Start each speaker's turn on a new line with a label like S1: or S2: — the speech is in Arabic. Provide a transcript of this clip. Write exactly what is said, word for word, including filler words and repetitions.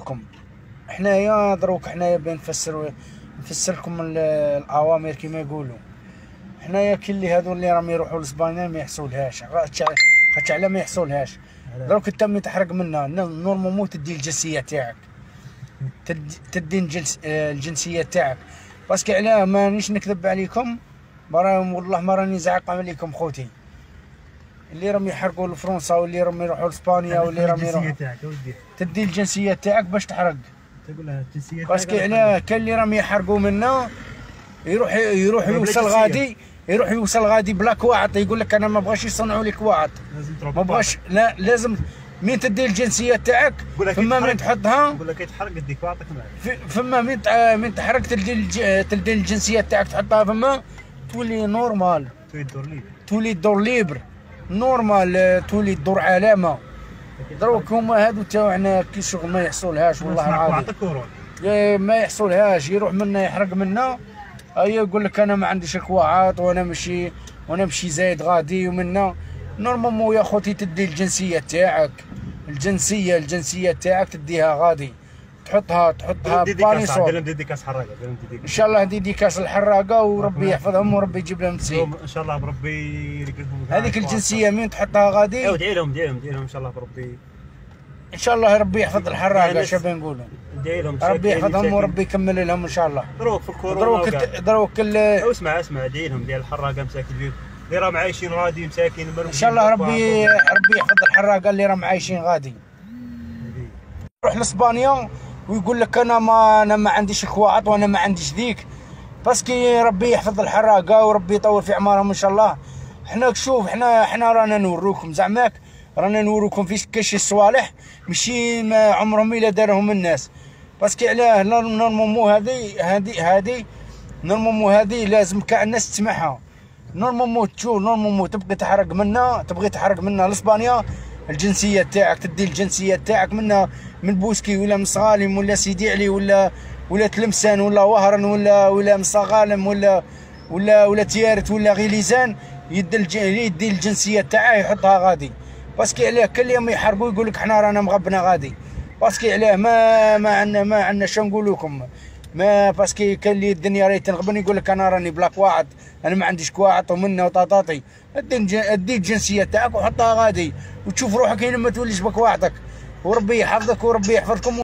S1: نقولكم حنايا دروك حنايا بنفسر نفسر لكم الاوامر كما يقولوا. حنايا كاين اللي هادو اللي راهم يروحوا لاسبانيا ما يحصولهاش، خاطش على ما يحصولهاش. دروك انت ملي تحرق منها نورمالمون تدي الجنسيه تاعك، تدي الجنس الجنسيه تاعك. باسكو علاه مانيش نكذب عليكم، براهم والله ما راني زعق عليكم خوتي اللي راهم يحرقوا لفرنسا واللي راهم يروحوا لاسبانيا واللي راهم يروحوا. تدي الجنسيه تاعك باش تحرق.
S2: تقول لها الجنسيه تاعك
S1: باسكو علاه كاين اللي راهم يحرقوا منا يروح يروح يوصل غادي يروح يوصل غادي بلا كواعط، يقول لك انا ما بغاش يصنعوا لي كواعط، ما بغاش. لا لازم مين تدي الجنسيه تاعك فما من تحطها.
S2: يقول لك كي تحرق دي كواعطك معاك،
S1: فما من من تحرق تدي تدي الجنسيه تاعك تحطها فما تولي نورمال،
S2: تولي الدور ليبر،
S1: تولي الدور ليبر نورمال، تولي الدور علامه. دروك هما هادو تاعنا كي شغل ما يحصلهاش والله العظيم، ما يحصلهاش. يروح منا يحرق منا، اي يقول لك انا ما عنديش الكواعط وانا ماشي وانا ماشي زايد غادي ومنا. نورمالمون يا خوتي تدي الجنسيه تاعك، الجنسيه الجنسيه تاعك تديها غادي، تحطها تحطها بانيسور.
S2: دير ديكاس حراقه
S1: ان شاء الله ديديكاس الحراقه وربي يحفظهم وربي يجيب لهم تسيب
S2: ان شاء الله بربي يرقدهم.
S1: هذيك الجنسيه مين تحطها غادي؟
S2: ايوا ادعي لهم ادعي لهم ادعي لهم ان شاء الله بربي
S1: ان شاء الله ربي يحفظ الحراقه. اش نقولوا؟
S2: ادعي لهم
S1: ربي يحفظهم وربي يكمل لهم ان شاء الله.
S2: دروك في الكورونا
S1: دروك دروك
S2: اسمع اسمع ادعي لهم ديال الحراقه مساكين اللي راهم عايشين غادي مساكين.
S1: ان شاء الله ربي ربي يحفظ الحراقه اللي راهم عايشين غادي. يروح لاسبانيا ويقول لك انا ما انا ما عنديش كواعط وانا ما عنديش ذيك، باسكي ربي يحفظ الحراقه وربي يطول في اعمارهم ان شاء الله. حنا شوف حنا حنا رانا نوروكم زعماك، رانا نوروكم في كاش الصوالح ماشي ما عمرهم الا دارهم الناس. باسكي علاه نورمالمون هذه هذه هذه نورمالمون هذه لازم كاع الناس تسمعها. نورمالمون تشوف نورمالمون تبغي تحرق منا تبغي تحرق منا لاسبانيا، الجنسيه تاعك تدي الجنسيه تاعك منا من بوسكي ولا من صغالم ولا سيدي علي ولا ولا تلمسان ولا وهران ولا ولا من صغالم ولا ولا ولا تيارت ولا غيليزان، يدي يدي الجنسيه تاعه يحطها غادي. باسكي علاه كل يوم يحرقوا يقول لك حنا رانا مغبنا غادي. باسكي علاه ما ما عندنا ما عندنا شنو نقول لكم، ما باسكي كاين اللي الدنيا راهي تنغبن يقول لك انا راني بلا كواعط، انا ما عنديش كواعط ومنا وطاطاطي. ادي الجنسيه تاعك وحطها غادي وتشوف روحك لما توليش بكواعطك، وربي يحفظك وربي يحفظكم.